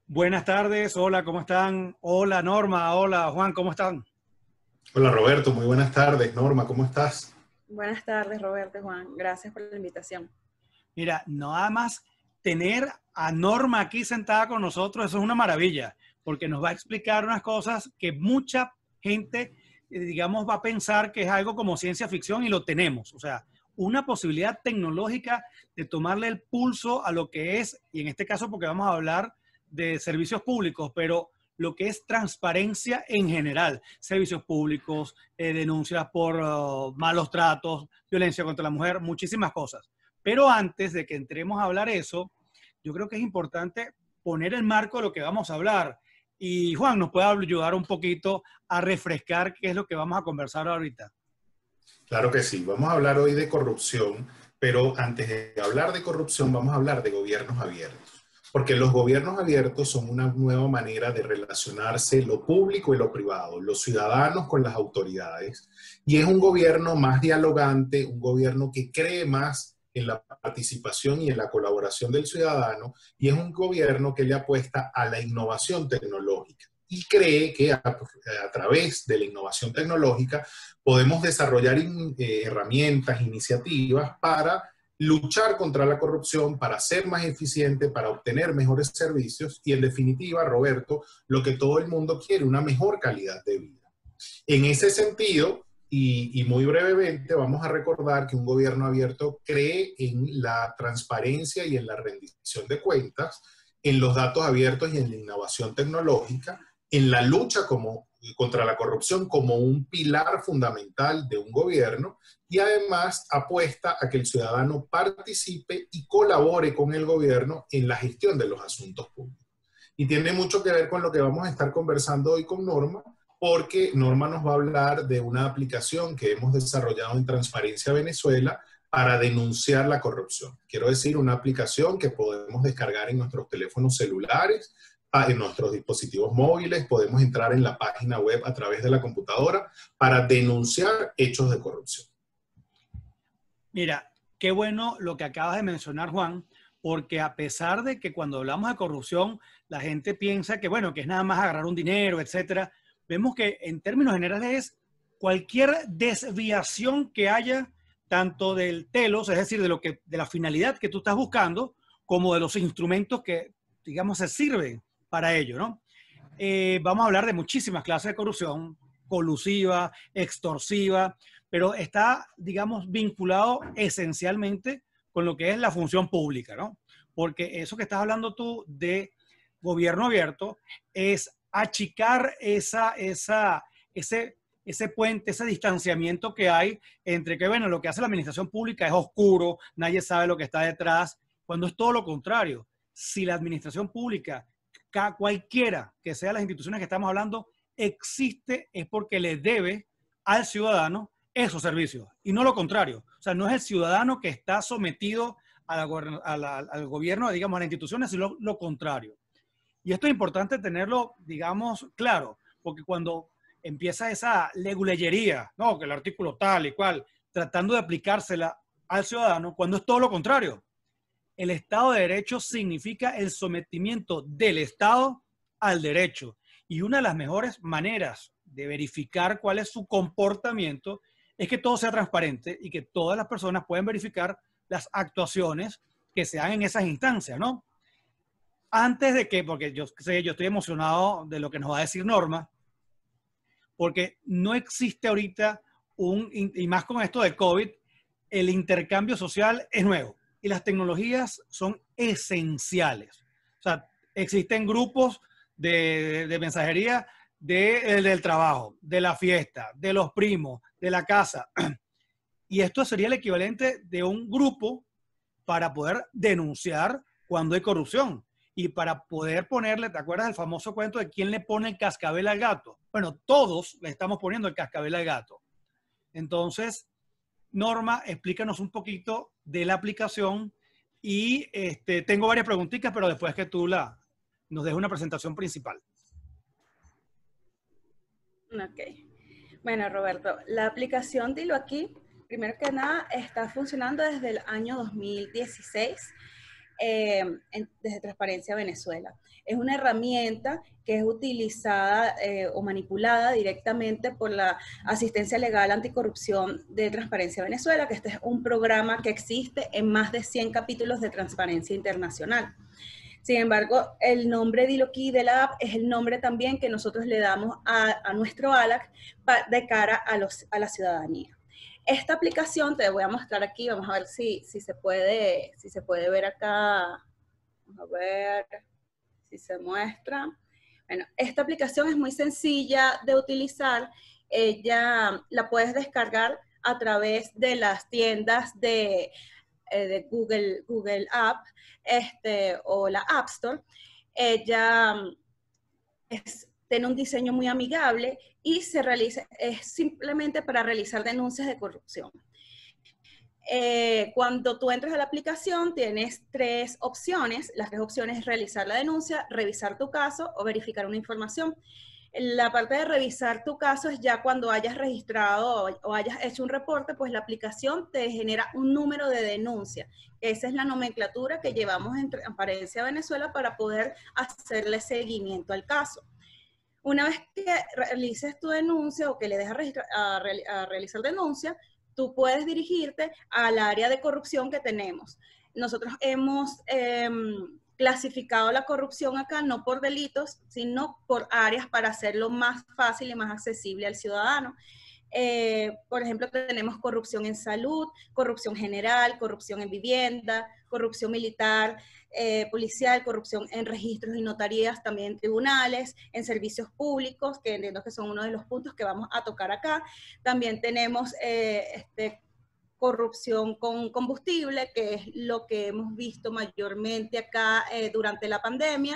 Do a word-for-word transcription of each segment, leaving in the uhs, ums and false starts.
Buenas tardes, hola, ¿cómo están? Hola Norma, hola Juan, ¿cómo están? Hola Roberto, muy buenas tardes. Norma, ¿cómo estás? Buenas tardes, Roberto y Juan. Gracias por la invitación. Mira, nada más tener a Norma aquí sentada con nosotros, eso es una maravilla, porque nos va a explicar unas cosas que mucha gente, eh, digamos, va a pensar que es algo como ciencia ficción y lo tenemos. O sea, una posibilidad tecnológica de tomarle el pulso a lo que es, y en este caso porque vamos a hablar de servicios públicos, pero lo que es transparencia en general, servicios públicos, eh, denuncias por uh, malos tratos, violencia contra la mujer, muchísimas cosas. Pero antes de que entremos a hablar eso, yo creo que es importante poner el marco de lo que vamos a hablar. Y Juan, ¿nos puede ayudar un poquito a refrescar qué es lo que vamos a conversar ahorita? Claro que sí, vamos a hablar hoy de corrupción, pero antes de hablar de corrupción vamos a hablar de gobiernos abiertos, porque los gobiernos abiertos son una nueva manera de relacionarse lo público y lo privado, los ciudadanos con las autoridades, y es un gobierno más dialogante, un gobierno que cree más en la participación y en la colaboración del ciudadano, y es un gobierno que le apuesta a la innovación tecnológica y cree que a, a través de la innovación tecnológica podemos desarrollar in, eh, herramientas, iniciativas para luchar contra la corrupción, para ser más eficiente, para obtener mejores servicios y, en definitiva, Roberto, lo que todo el mundo quiere, una mejor calidad de vida. En ese sentido, y, y muy brevemente, vamos a recordar que un gobierno abierto cree en la transparencia y en la rendición de cuentas, en los datos abiertos y en la innovación tecnológica, en la lucha como, contra la corrupción como un pilar fundamental de un gobierno, y además apuesta a que el ciudadano participe y colabore con el gobierno en la gestión de los asuntos públicos. Y tiene mucho que ver con lo que vamos a estar conversando hoy con Norma, porque Norma nos va a hablar de una aplicación que hemos desarrollado en Transparencia Venezuela para denunciar la corrupción. Quiero decir, una aplicación que podemos descargar en nuestros teléfonos celulares, en nuestros dispositivos móviles, podemos entrar en la página web a través de la computadora para denunciar hechos de corrupción. Mira, qué bueno lo que acabas de mencionar, Juan, porque a pesar de que cuando hablamos de corrupción, la gente piensa que, bueno, que es nada más agarrar un dinero, etcétera, vemos que en términos generales es cualquier desviación que haya tanto del telos, es decir, de, lo que, de la finalidad que tú estás buscando, como de los instrumentos que, digamos, se sirven para ello, ¿no? Eh, vamos a hablar de muchísimas clases de corrupción, colusiva, extorsiva, pero está, digamos, vinculado esencialmente con lo que es la función pública, ¿no? Porque eso que estás hablando tú de gobierno abierto es achicar esa, esa, ese, ese puente, ese distanciamiento que hay entre que, bueno, lo que hace la administración pública es oscuro, nadie sabe lo que está detrás, cuando es todo lo contrario. Si la administración pública, cualquiera que sea las instituciones que estamos hablando, existe es porque le debe al ciudadano esos servicios y no lo contrario. O sea, no es el ciudadano que está sometido a la, a la, al gobierno, digamos, a las instituciones, sino lo contrario. Y esto es importante tenerlo, digamos, claro, porque cuando empieza esa leguleyería, no, que el artículo tal y cual, tratando de aplicársela al ciudadano, cuando es todo lo contrario. El Estado de Derecho significa el sometimiento del Estado al derecho. Y una de las mejores maneras de verificar cuál es su comportamiento es que todo sea transparente y que todas las personas puedan verificar las actuaciones que se dan en esas instancias, ¿no? Antes de que, porque yo sé, yo estoy emocionado de lo que nos va a decir Norma, porque no existe ahorita un, y más con esto de COVID, el intercambio social es nuevo y las tecnologías son esenciales. O sea, existen grupos de, de mensajería de, del trabajo, de la fiesta, de los primos, de la casa. Y esto sería el equivalente de un grupo para poder denunciar cuando hay corrupción y para poder ponerle, ¿te acuerdas del famoso cuento de quién le pone el cascabel al gato? Bueno, todos le estamos poniendo el cascabel al gato. Entonces, Norma, explícanos un poquito de la aplicación y este, tengo varias preguntitas, pero después que tú la, nos des una presentación principal. Ok. Bueno, Roberto, la aplicación Dilo Aquí, primero que nada, está funcionando desde el año dos mil dieciséis. eh, en, desde Transparencia Venezuela. Es una herramienta que es utilizada eh, o manipulada directamente por la Asistencia Legal Anticorrupción de Transparencia Venezuela, que este es un programa que existe en más de cien capítulos de Transparencia Internacional. Sin embargo, el nombre Dilo Aquí de la app es el nombre también que nosotros le damos a, a nuestro A L A C de cara a, los, a la ciudadanía. Esta aplicación, te voy a mostrar aquí, vamos a ver si, si, se, puede, si se puede ver acá. Vamos a ver si se muestra. Bueno, esta aplicación es muy sencilla de utilizar. Ella la puedes descargar a través de las tiendas de, eh, de Google, Google App este, o la App Store. Ella es, tiene un diseño muy amigable y se realiza, es simplemente para realizar denuncias de corrupción. Eh, cuando tú entras a la aplicación tienes tres opciones. Las tres opciones es realizar la denuncia, revisar tu caso o verificar una información. La parte de revisar tu caso es ya cuando hayas registrado o, o hayas hecho un reporte, pues la aplicación te genera un número de denuncia. Esa es la nomenclatura que llevamos en Transparencia Venezuela para poder hacerle seguimiento al caso. Una vez que realices tu denuncia o que le dejas a, a realizar denuncia, tú puedes dirigirte al área de corrupción que tenemos. Nosotros hemos eh, clasificado la corrupción acá no por delitos, sino por áreas para hacerlo más fácil y más accesible al ciudadano. Eh, por ejemplo, tenemos corrupción en salud, corrupción general, corrupción en vivienda, corrupción militar, eh, policial, corrupción en registros y notarías, también en tribunales, en servicios públicos, que entiendo que son uno de los puntos que vamos a tocar acá. También tenemos eh, este, corrupción con combustible, que es lo que hemos visto mayormente acá eh, durante la pandemia,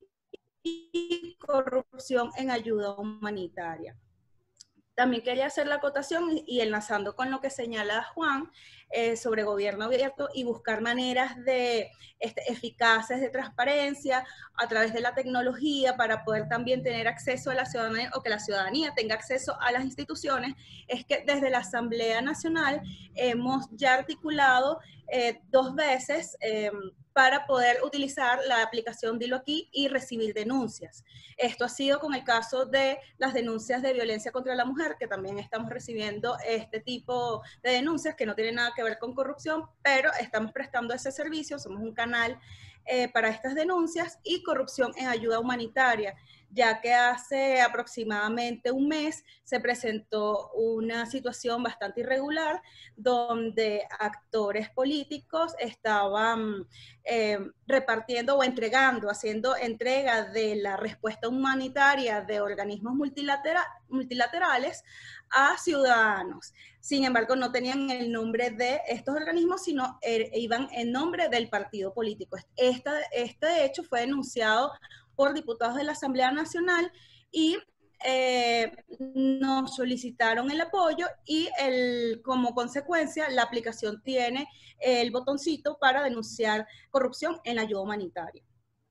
y corrupción en ayuda humanitaria. También quería hacer la acotación y, y enlazando con lo que señala Juan eh, sobre gobierno abierto y buscar maneras de, este, eficaces de transparencia a través de la tecnología para poder también tener acceso a la ciudadanía o que la ciudadanía tenga acceso a las instituciones, es que desde la Asamblea Nacional hemos ya articulado eh, dos veces eh, para poder utilizar la aplicación Dilo Aquí y recibir denuncias. Esto ha sido con el caso de las denuncias de violencia contra la mujer, que también estamos recibiendo este tipo de denuncias que no tienen nada que ver con corrupción, pero estamos prestando ese servicio, somos un canal eh, para estas denuncias, y corrupción en ayuda humanitaria, ya que hace aproximadamente un mes se presentó una situación bastante irregular donde actores políticos estaban eh, repartiendo o entregando, haciendo entrega de la respuesta humanitaria de organismos multilatera multilaterales a ciudadanos. Sin embargo, no tenían el nombre de estos organismos, sino er, iban en nombre del partido político. Esta, este hecho fue denunciado por diputados de la Asamblea Nacional y eh, nos solicitaron el apoyo y el, como consecuencia la aplicación tiene el botoncito para denunciar corrupción en la ayuda humanitaria.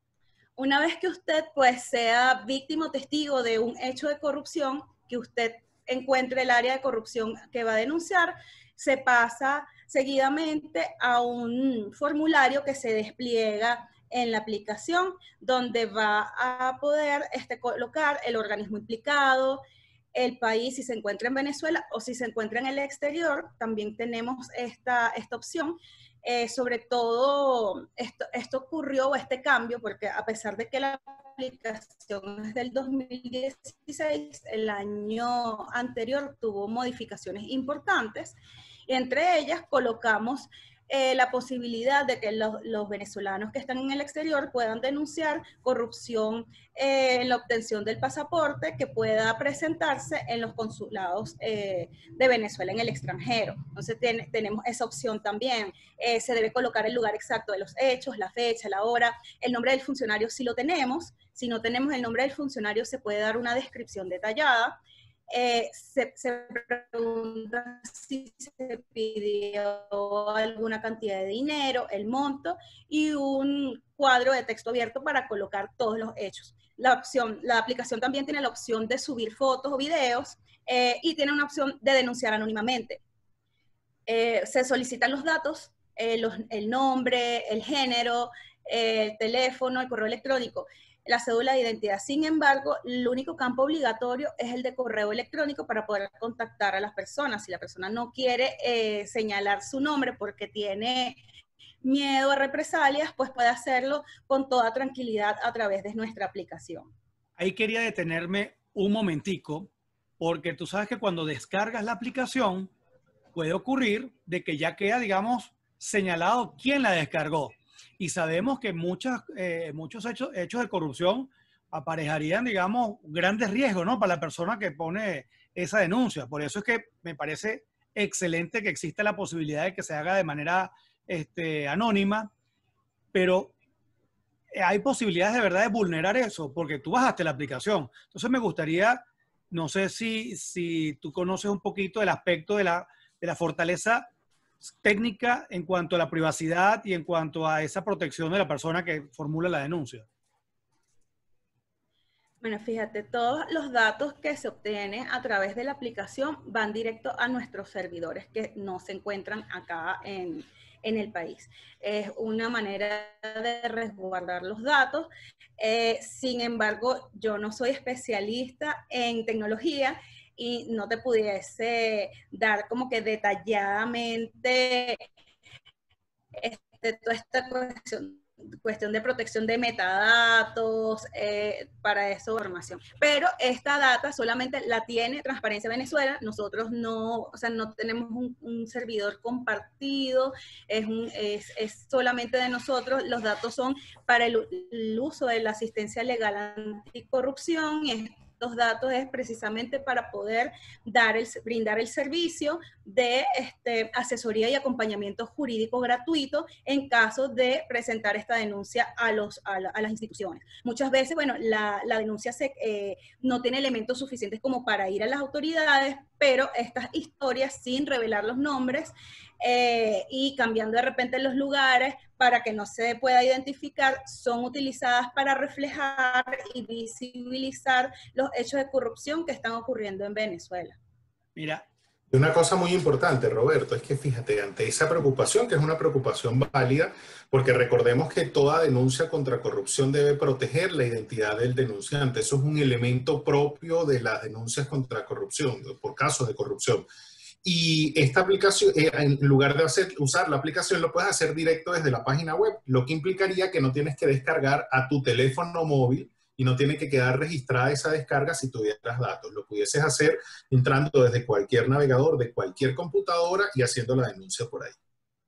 Una vez que usted pues sea víctima o testigo de un hecho de corrupción, que usted encuentre el área de corrupción que va a denunciar, se pasa seguidamente a un formulario que se despliega en la aplicación, donde va a poder este, colocar el organismo implicado, el país, si se encuentra en Venezuela o si se encuentra en el exterior. También tenemos esta, esta opción. Eh, sobre todo, esto, esto ocurrió, este cambio, porque a pesar de que la aplicación es del dos mil dieciséis, el año anterior tuvo modificaciones importantes, y entre ellas colocamos Eh, la posibilidad de que los, los venezolanos que están en el exterior puedan denunciar corrupción eh, en la obtención del pasaporte que pueda presentarse en los consulados eh, de Venezuela en el extranjero. Entonces ten, tenemos esa opción también. Eh, se debe colocar el lugar exacto de los hechos, la fecha, la hora, el nombre del funcionario si lo tenemos. Si no tenemos el nombre del funcionario, se puede dar una descripción detallada. Eh, se, se pregunta si se pidió alguna cantidad de dinero, el monto y un cuadro de texto abierto para colocar todos los hechos. La opción, la aplicación también tiene la opción de subir fotos o videos eh, y tiene una opción de denunciar anónimamente. Eh, se solicitan los datos eh, los, el nombre, el género, el teléfono, el correo electrónico, la cédula de identidad. Sin embargo, el único campo obligatorio es el de correo electrónico para poder contactar a las personas. Si la persona no quiere eh, señalar su nombre porque tiene miedo a represalias, pues puede hacerlo con toda tranquilidad a través de nuestra aplicación. Ahí quería detenerme un momentico, porque tú sabes que cuando descargas la aplicación puede ocurrir de que ya queda, digamos, señalado quién la descargó. Y sabemos que muchas, eh, muchos hechos, hechos de corrupción aparejarían, digamos, grandes riesgos, ¿no?, para la persona que pone esa denuncia. Por eso es que me parece excelente que exista la posibilidad de que se haga de manera este, anónima, pero hay posibilidades de verdad de vulnerar eso, porque tú bajaste la aplicación. Entonces me gustaría, no sé si, si tú conoces un poquito del aspecto de la, de la fortaleza técnica en cuanto a la privacidad y en cuanto a esa protección de la persona que formula la denuncia. Bueno, fíjate, todos los datos que se obtienen a través de la aplicación van directo a nuestros servidores que no se encuentran acá en, en el país. Es una manera de resguardar los datos. Eh, sin embargo, yo no soy especialista en tecnología y no te pudiese dar como que detalladamente este, toda esta cuestión, cuestión de protección de metadatos, eh, para esa información. Pero esta data solamente la tiene Transparencia Venezuela. Nosotros no, o sea, no tenemos un, un servidor compartido, es, un, es, es solamente de nosotros. Los datos son para el, el uso de la asistencia legal anticorrupción y es los datos es precisamente para poder dar el, brindar el servicio de este, asesoría y acompañamiento jurídico gratuito en caso de presentar esta denuncia a, los, a, la, a las instituciones. Muchas veces, bueno, la, la denuncia se, eh, no tiene elementos suficientes como para ir a las autoridades, pero estas historias, sin revelar los nombres eh, y cambiando de repente los lugares para que no se pueda identificar, son utilizadas para reflejar y visibilizar los hechos de corrupción que están ocurriendo en Venezuela. Mira. Y una cosa muy importante, Roberto, es que fíjate, ante esa preocupación, que es una preocupación válida, porque recordemos que toda denuncia contra corrupción debe proteger la identidad del denunciante. Eso es un elemento propio de las denuncias contra corrupción, por casos de corrupción. Y esta aplicación, eh, en lugar de hacer, usar la aplicación, lo puedes hacer directo desde la página web, lo que implicaría que no tienes que descargar a tu teléfono móvil y no tiene que quedar registrada esa descarga si tuvieras datos. Lo pudieses hacer entrando desde cualquier navegador, de cualquier computadora y haciendo la denuncia por ahí.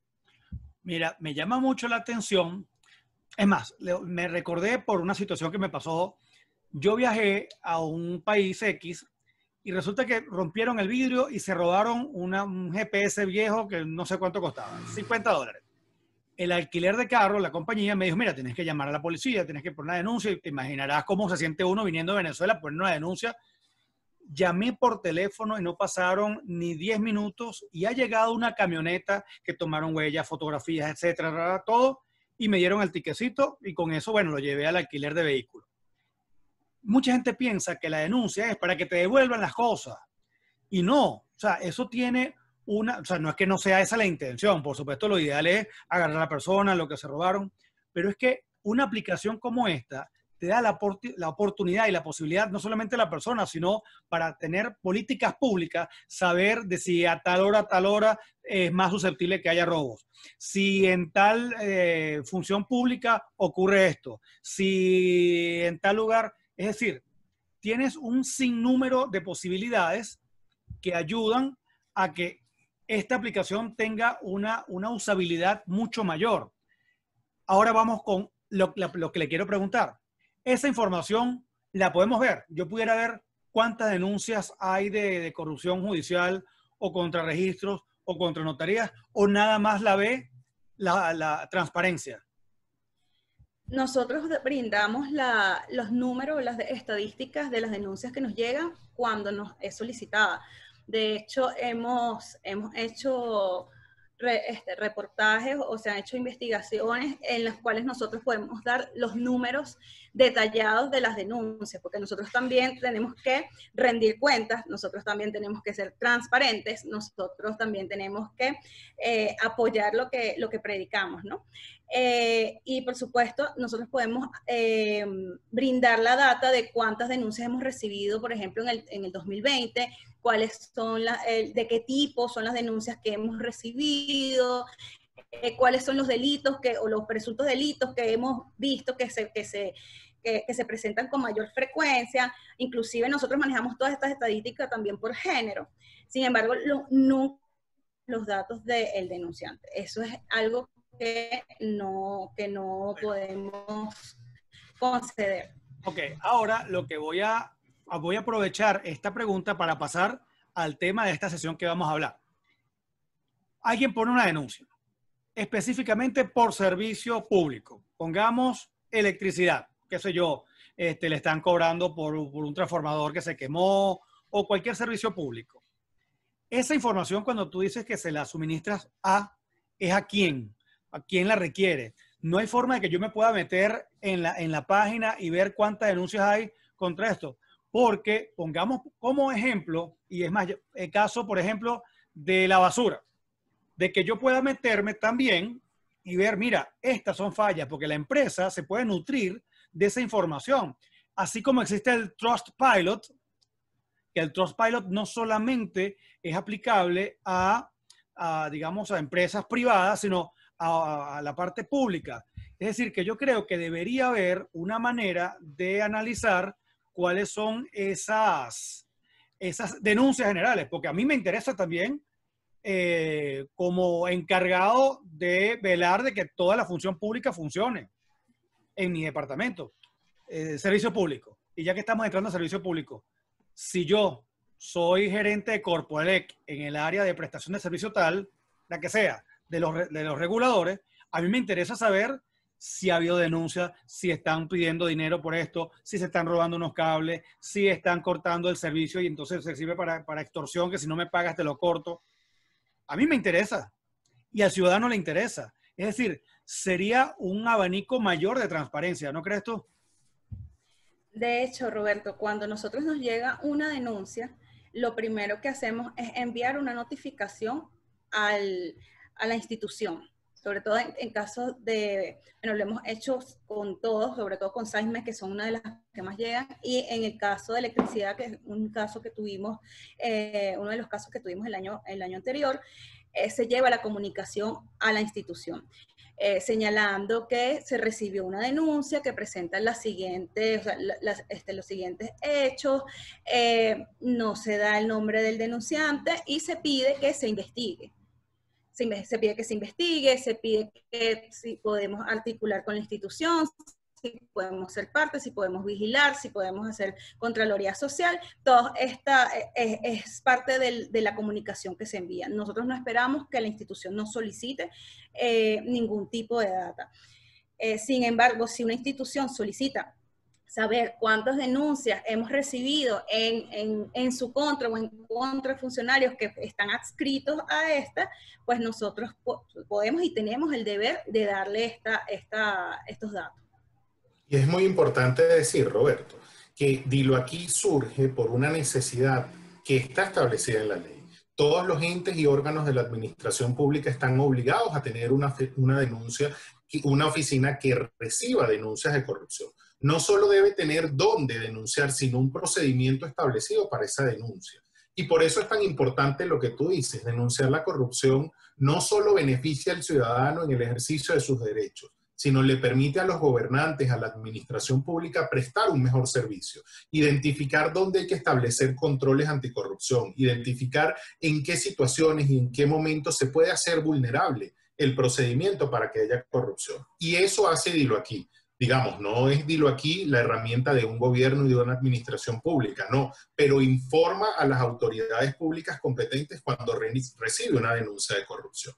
Mira, me llama mucho la atención. Es más, me recordé por una situación que me pasó. Yo viajé a un país X y resulta que rompieron el vidrio y se robaron una, un G P S viejo que no sé cuánto costaba, cincuenta dólares. El alquiler de carro, la compañía me dijo, mira, tienes que llamar a la policía, tienes que poner una denuncia y te imaginarás cómo se siente uno viniendo de Venezuela a poner una denuncia. Llamé por teléfono y no pasaron ni diez minutos y ha llegado una camioneta que tomaron huellas, fotografías, etcétera, todo, y me dieron el tiquecito y con eso, bueno, lo llevé al alquiler de vehículo. Mucha gente piensa que la denuncia es para que te devuelvan las cosas y no, o sea, eso tiene una, o sea, no es que no sea esa la intención, por supuesto lo ideal es agarrar a la persona, lo que se robaron, pero es que una aplicación como esta te da la, la oportunidad y la posibilidad, no solamente a la persona, sino para tener políticas públicas, saber de si a tal hora, a tal hora es más susceptible que haya robos. Si en tal eh, función pública ocurre esto, si en tal lugar, es decir, tienes un sinnúmero de posibilidades que ayudan a que esta aplicación tenga una, una usabilidad mucho mayor. Ahora vamos con lo, lo, lo que le quiero preguntar. Esa información la podemos ver. Yo pudiera ver cuántas denuncias hay de, de corrupción judicial o contra registros o contra notarías, o nada más la ve la, la transparencia. Nosotros brindamos la, los números, las estadísticas de las denuncias que nos llegan cuando nos es solicitada. De hecho, hemos, hemos hecho re, este, reportajes o se han hecho investigaciones en las cuales nosotros podemos dar los números detallados de las denuncias, porque nosotros también tenemos que rendir cuentas, nosotros también tenemos que ser transparentes, nosotros también tenemos que eh, apoyar lo que, lo que predicamos, ¿no? Eh, y por supuesto, nosotros podemos eh, brindar la data de cuántas denuncias hemos recibido, por ejemplo, en el, en el dos mil veinte, cuáles son las, eh, de qué tipo son las denuncias que hemos recibido, eh, cuáles son los delitos que, o los presuntos delitos que hemos visto que se, que, se, que, que se presentan con mayor frecuencia. Inclusive nosotros manejamos todas estas estadísticas también por género. Sin embargo, lo, no los datos del denunciante. Eso es algo que no, que no podemos conceder. Ok, ahora lo que voy a, voy a aprovechar esta pregunta para pasar al tema de esta sesión que vamos a hablar. Alguien pone una denuncia, específicamente por servicio público. Pongamos electricidad, qué sé yo, este, le están cobrando por, por un transformador que se quemó o cualquier servicio público. Esa información, cuando tú dices que se la suministras a, ¿es a quién? ¿A quién la requiere? No hay forma de que yo me pueda meter en la, en la página y ver cuántas denuncias hay contra esto. Porque, pongamos como ejemplo, y es más, el caso, por ejemplo, de la basura, de que yo pueda meterme también y ver, mira, estas son fallas, porque la empresa se puede nutrir de esa información. Así como existe el Trustpilot, que el Trustpilot no solamente es aplicable a, a digamos, a empresas privadas, sino a, a la parte pública. Es decir, que yo creo que debería haber una manera de analizar cuáles son esas, esas denuncias generales, porque a mí me interesa también eh, como encargado de velar de que toda la función pública funcione en mi departamento, eh, servicio público. Y ya que estamos entrando a servicio público, si yo soy gerente de Corpoelec en el área de prestación de servicio tal, la que sea, de los, de los reguladores, a mí me interesa saber si ha habido denuncias, si están pidiendo dinero por esto, si se están robando unos cables, si están cortando el servicio y entonces se sirve para, para extorsión, que si no me pagas te lo corto. A mí me interesa y al ciudadano le interesa. Es decir, sería un abanico mayor de transparencia, ¿no crees tú? De hecho, Roberto, cuando nosotros nos llega una denuncia, lo primero que hacemos es enviar una notificación al, a la institución. Sobre todo en, en casos de, bueno, lo hemos hecho con todos, sobre todo con SAISME, que son una de las que más llegan, y en el caso de electricidad, que es un caso que tuvimos, eh, uno de los casos que tuvimos el año, el año anterior, eh, se lleva la comunicación a la institución, eh, señalando que se recibió una denuncia que presenta las siguientes, o sea, las, este, los siguientes hechos, eh, no se da el nombre del denunciante y se pide que se investigue. Se pide que se investigue, se pide que si podemos articular con la institución, si podemos ser parte, si podemos vigilar, si podemos hacer contraloría social. Todo esta es, es parte del, de la comunicación que se envía. Nosotros no esperamos que la institución nos solicite eh, ningún tipo de data. Eh, sin embargo, si una institución solicita saber cuántas denuncias hemos recibido en, en, en su contra o en contra de funcionarios que están adscritos a esta, pues nosotros po podemos y tenemos el deber de darle esta, esta, estos datos. Y es muy importante decir, Roberto, que Dilo Aquí surge por una necesidad que está establecida en la ley. Todos los entes y órganos de la administración pública están obligados a tener una, una denuncia, una oficina que reciba denuncias de corrupción. No solo debe tener dónde denunciar, sino un procedimiento establecido para esa denuncia. Y por eso es tan importante lo que tú dices, denunciar la corrupción no solo beneficia al ciudadano en el ejercicio de sus derechos, sino le permite a los gobernantes, a la administración pública prestar un mejor servicio, identificar dónde hay que establecer controles anticorrupción, identificar en qué situaciones y en qué momentos se puede hacer vulnerable el procedimiento para que haya corrupción. Y eso hace Dilo Aquí. Digamos, no es Dilo Aquí la herramienta de un gobierno y de una administración pública, no, pero informa a las autoridades públicas competentes cuando re recibe una denuncia de corrupción.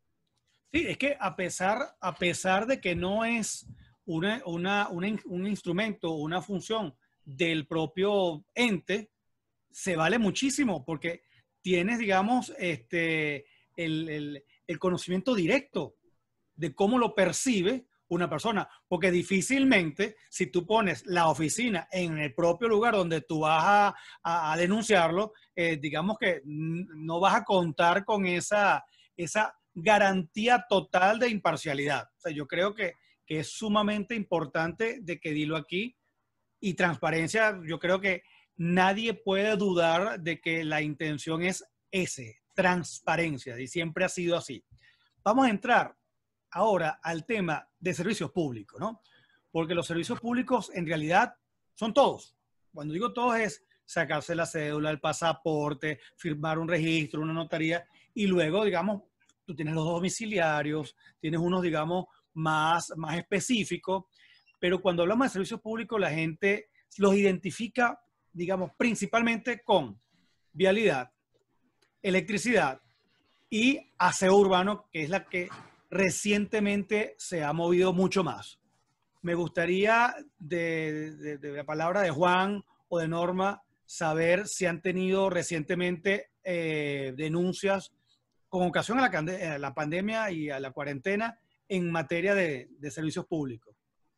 Sí, es que a pesar, a pesar de que no es una, una, una, un instrumento, una función del propio ente, se vale muchísimo porque tienes, digamos, este, el, el, el conocimiento directo de cómo lo percibe una persona, porque difícilmente si tú pones la oficina en el propio lugar donde tú vas a, a, a denunciarlo, eh, digamos que no vas a contar con esa, esa garantía total de imparcialidad. O sea, yo creo que, que es sumamente importante de que dilo aquí, y transparencia, yo creo que nadie puede dudar de que la intención es ese, transparencia, y siempre ha sido así. Vamos a entrar ahora al tema de servicios públicos, ¿no? Porque los servicios públicos en realidad son todos. Cuando digo todos es sacarse la cédula, el pasaporte, firmar un registro, una notaría, y luego, digamos, tú tienes los domiciliarios, tienes unos, digamos, más, más específicos, pero cuando hablamos de servicios públicos, la gente los identifica, digamos, principalmente con vialidad, electricidad y aseo urbano, que es la que recientemente se ha movido mucho más. Me gustaría, de, de, de la palabra de Juan o de Norma, saber si han tenido recientemente eh, denuncias con ocasión a la, a la pandemia y a la cuarentena en materia de, de servicios públicos.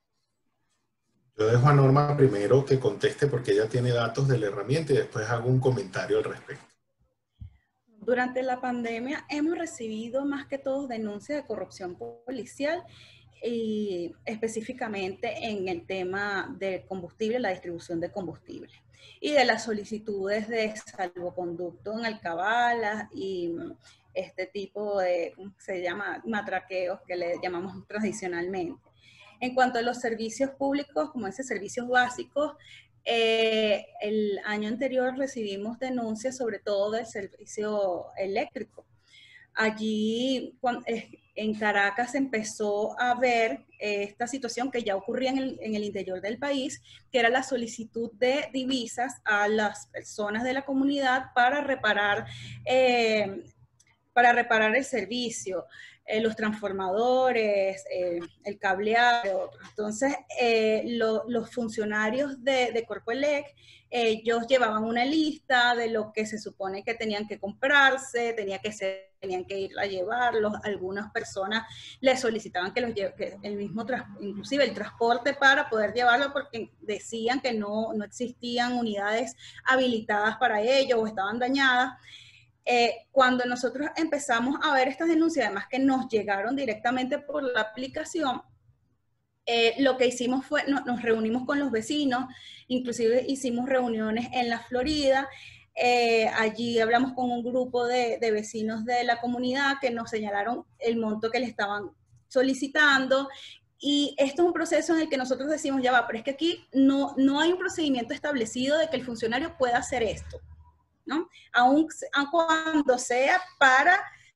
Yo dejo a Norma primero que conteste porque ella tiene datos de la herramienta y después hago un comentario al respecto. Durante la pandemia hemos recibido más que todo denuncias de corrupción policial y específicamente en el tema del combustible, la distribución de combustible y de las solicitudes de salvoconducto en alcabalas y este tipo de, ¿cómo se llama?, matraqueos que le llamamos tradicionalmente. En cuanto a los servicios públicos, como ese servicios básicos, eh, el año anterior recibimos denuncias sobre todo del servicio eléctrico. Allí cuando, eh, en Caracas empezó a ver eh, esta situación que ya ocurría en el, en el interior del país, que era la solicitud de divisas a las personas de la comunidad para reparar, eh, para reparar el servicio. Eh, los transformadores, eh, el cableado. Entonces, eh, lo, los funcionarios de, de Corpoelec, eh, ellos llevaban una lista de lo que se supone que tenían que comprarse, tenía que ser, tenían que ir a llevarlos. Algunas personas les solicitaban que, los lleve, que el mismo, inclusive el transporte para poder llevarlo, porque decían que no, no existían unidades habilitadas para ello o estaban dañadas. Eh, cuando nosotros empezamos a ver estas denuncias, además que nos llegaron directamente por la aplicación, eh, lo que hicimos fue, no, nos reunimos con los vecinos, inclusive hicimos reuniones en la Florida, eh, allí hablamos con un grupo de, de vecinos de la comunidad que nos señalaron el monto que le estaban solicitando. Y esto es un proceso en el que nosotros decimos, ya va, pero es que aquí no, no hay un procedimiento establecido de que el funcionario pueda hacer esto, ¿no? Aun, aun cuando sea para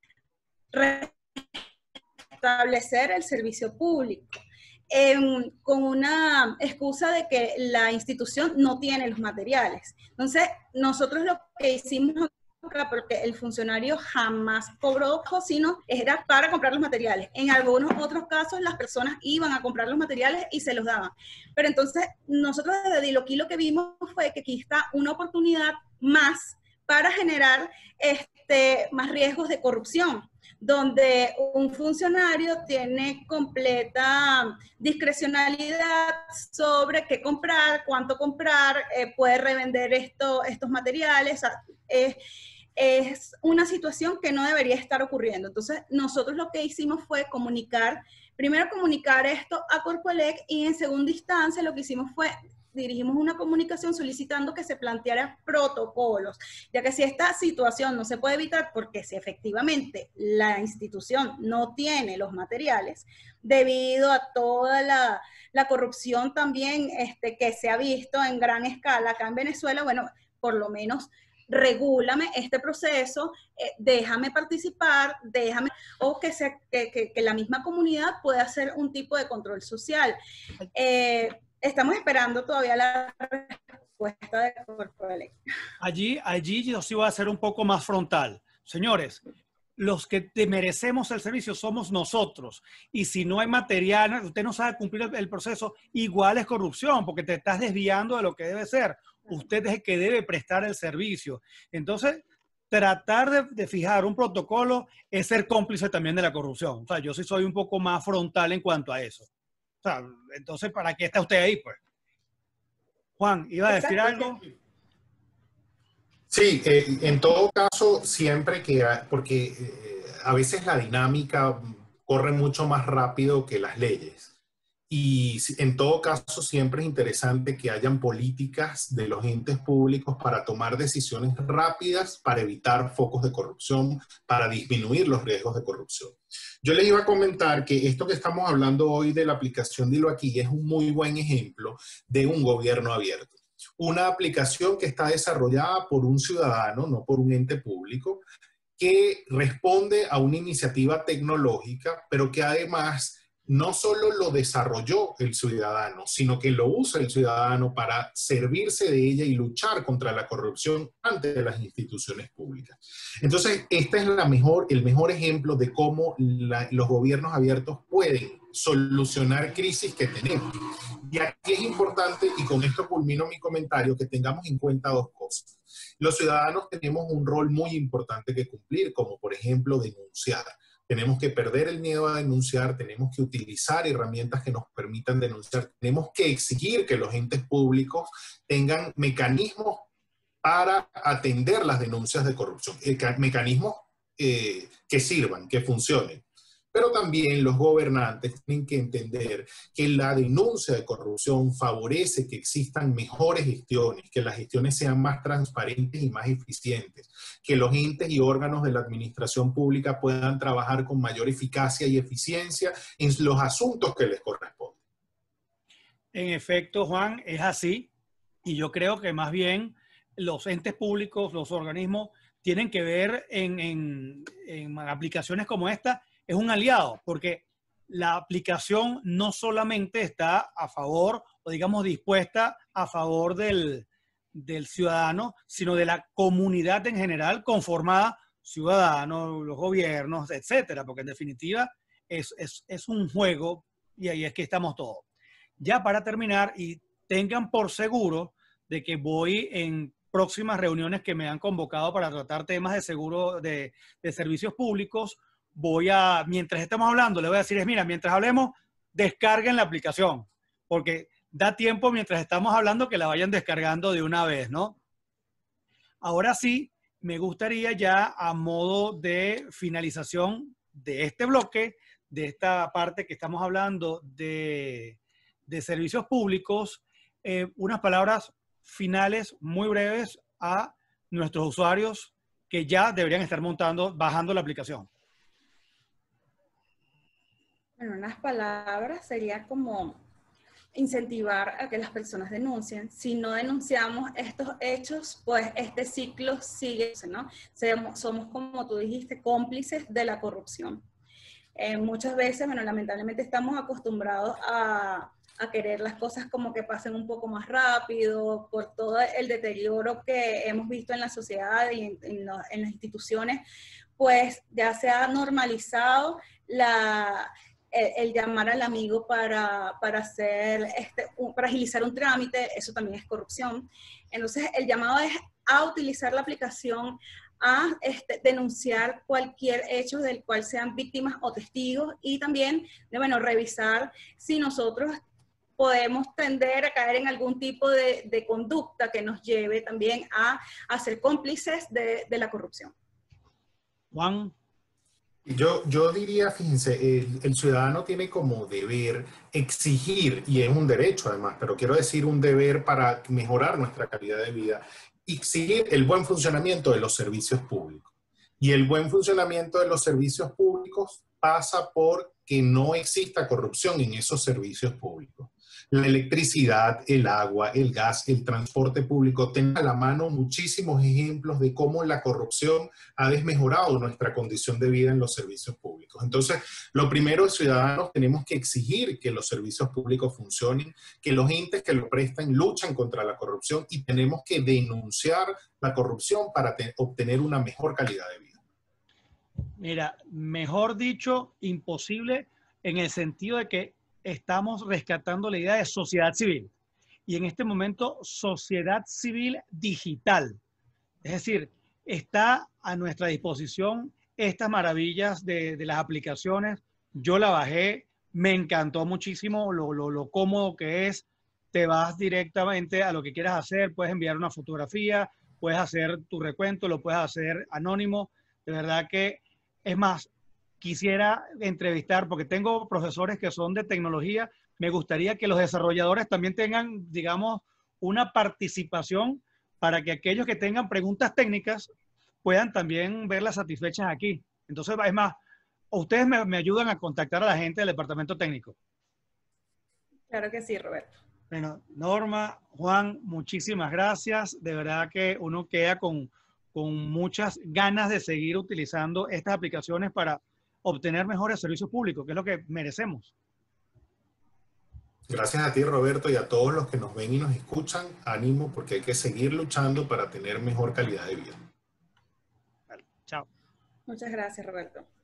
restablecer el servicio público, eh, con una excusa de que la institución no tiene los materiales. Entonces, nosotros lo que hicimos, porque el funcionario jamás cobró, sino era para comprar los materiales. En algunos otros casos, las personas iban a comprar los materiales y se los daban. Pero entonces, nosotros desde Diloquí lo que vimos fue que aquí está una oportunidad más para generar este, más riesgos de corrupción, donde un funcionario tiene completa discrecionalidad sobre qué comprar, cuánto comprar, eh, puede revender esto, estos materiales. Eh, es una situación que no debería estar ocurriendo. Entonces, nosotros lo que hicimos fue comunicar, primero comunicar esto a Corpoelec y en segunda instancia lo que hicimos fue dirigimos una comunicación solicitando que se plantearan protocolos, ya que si esta situación no se puede evitar, porque si efectivamente la institución no tiene los materiales, debido a toda la, la corrupción también este, que se ha visto en gran escala acá en Venezuela, bueno, por lo menos regúlame este proceso, eh, déjame participar, déjame, o que, se, que, que, que la misma comunidad pueda hacer un tipo de control social. Eh, Estamos esperando todavía la respuesta de Corpoelec. Allí, allí yo sí voy a ser un poco más frontal. Señores, los que te merecemos el servicio somos nosotros. Y si no hay material, usted no sabe cumplir el, el proceso, igual es corrupción, porque te estás desviando de lo que debe ser. Usted es el que debe prestar el servicio. Entonces, tratar de, de fijar un protocolo es ser cómplice también de la corrupción. O sea, yo sí soy un poco más frontal en cuanto a eso. sea, entonces, ¿para qué está usted ahí, pues? Juan, ¿iba a decir Exacto. algo? Sí, eh, en todo caso, siempre que, porque eh, a veces la dinámica corre mucho más rápido que las leyes. Y en todo caso, siempre es interesante que hayan políticas de los entes públicos para tomar decisiones rápidas, para evitar focos de corrupción, para disminuir los riesgos de corrupción. Yo les iba a comentar que esto que estamos hablando hoy de la aplicación Dilo Aquí es un muy buen ejemplo de un gobierno abierto. Una aplicación que está desarrollada por un ciudadano, no por un ente público, que responde a una iniciativa tecnológica, pero que además no solo lo desarrolló el ciudadano, sino que lo usa el ciudadano para servirse de ella y luchar contra la corrupción ante las instituciones públicas. Entonces, este es la mejor, el mejor ejemplo de cómo la, los gobiernos abiertos pueden solucionar crisis que tenemos. Y aquí es importante, y con esto culmino mi comentario, que tengamos en cuenta dos cosas. Los ciudadanos tenemos un rol muy importante que cumplir, como por ejemplo denunciar. Tenemos que perder el miedo a denunciar, tenemos que utilizar herramientas que nos permitan denunciar, tenemos que exigir que los entes públicos tengan mecanismos para atender las denuncias de corrupción, mecanismos eh, que sirvan, que funcionen. Pero también los gobernantes tienen que entender que la denuncia de corrupción favorece que existan mejores gestiones, que las gestiones sean más transparentes y más eficientes, que los entes y órganos de la administración pública puedan trabajar con mayor eficacia y eficiencia en los asuntos que les corresponden. En efecto, Juan, es así. Y yo creo que más bien los entes públicos, los organismos, tienen que ver en, en, en aplicaciones como esta, es un aliado, porque la aplicación no solamente está a favor o digamos dispuesta a favor del, del ciudadano, sino de la comunidad en general conformada, ciudadanos, los gobiernos, etcétera, porque en definitiva es, es, es un juego y ahí es que estamos todos. Ya para terminar, y tengan por seguro de que voy en próximas reuniones que me han convocado para tratar temas de seguro de, de servicios públicos, voy a, mientras estemos hablando, le voy a decir, es mira, mientras hablemos, descarguen la aplicación, porque da tiempo mientras estamos hablando que la vayan descargando de una vez, ¿no? Ahora sí, me gustaría ya a modo de finalización de este bloque, de esta parte que estamos hablando de, de servicios públicos, eh, unas palabras finales muy breves a nuestros usuarios que ya deberían estar montando, bajando la aplicación. Bueno, unas palabras sería como incentivar a que las personas denuncien. Si no denunciamos estos hechos, pues este ciclo sigue, ¿no? Somos, somos como tú dijiste, cómplices de la corrupción. Eh, muchas veces, bueno, lamentablemente estamos acostumbrados a, a querer las cosas como que pasen un poco más rápido, por todo el deterioro que hemos visto en la sociedad y en, en, lo, en las instituciones, pues ya se ha normalizado la... El, el llamar al amigo para, para, hacer este, para agilizar un trámite, eso también es corrupción. Entonces, el llamado es a utilizar la aplicación, a este, denunciar cualquier hecho del cual sean víctimas o testigos y también, de, bueno, revisar si nosotros podemos tender a caer en algún tipo de, de conducta que nos lleve también a, a ser cómplices de, de la corrupción. Juan. Yo, yo diría, fíjense, el, el ciudadano tiene como deber exigir, y es un derecho además, pero quiero decir un deber para mejorar nuestra calidad de vida, exigir el buen funcionamiento de los servicios públicos. Y el buen funcionamiento de los servicios públicos pasa por que no exista corrupción en esos servicios públicos. La electricidad, el agua, el gas, el transporte público, tengo a la mano muchísimos ejemplos de cómo la corrupción ha desmejorado nuestra condición de vida en los servicios públicos. Entonces, lo primero, ciudadanos, tenemos que exigir que los servicios públicos funcionen, que los entes que lo prestan luchan contra la corrupción y tenemos que denunciar la corrupción para obtener una mejor calidad de vida. Mira, mejor dicho, imposible en el sentido de que estamos rescatando la idea de sociedad civil. Y en este momento, sociedad civil digital. Es decir, está a nuestra disposición estas maravillas de, de las aplicaciones. Yo la bajé, Me encantó muchísimo lo, lo, lo cómodo que es. Te vas directamente a lo que quieras hacer, puedes enviar una fotografía, puedes hacer tu recuento, lo puedes hacer anónimo. De verdad que, es más, quisiera entrevistar, porque tengo profesores que son de tecnología, me gustaría que los desarrolladores también tengan, digamos, una participación para que aquellos que tengan preguntas técnicas puedan también verlas satisfechas aquí. Entonces, es más, ustedes me, me ayudan a contactar a la gente del departamento técnico. Claro que sí, Roberto. Bueno, Norma, Juan, muchísimas gracias. De verdad que uno queda con, con muchas ganas de seguir utilizando estas aplicaciones para obtener mejores servicios públicos, que es lo que merecemos. Gracias a ti, Roberto, y a todos los que nos ven y nos escuchan. Ánimo, porque hay que seguir luchando para tener mejor calidad de vida. Vale, chao. Muchas gracias, Roberto.